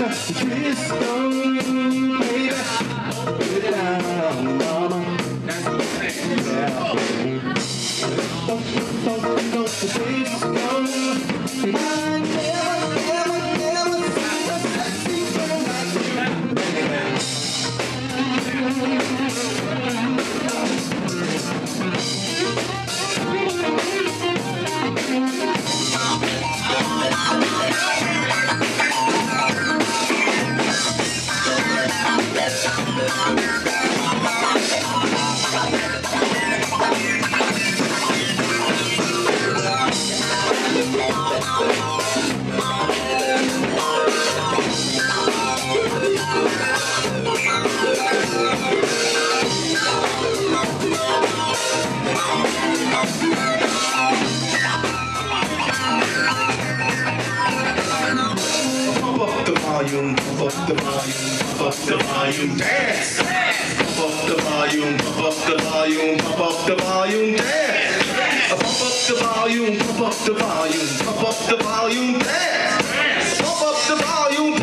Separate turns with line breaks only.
Disco, baby. Put it down, mama. Yeah. Don't disco. I never seen a sexy girl like you, baby.
Pump up the volume, dance. Pump up the volume, pump up the volume, pump up the volume, dance. Pump up the volume, pump up the volume, pump up the volume, dance. Pump up the volume.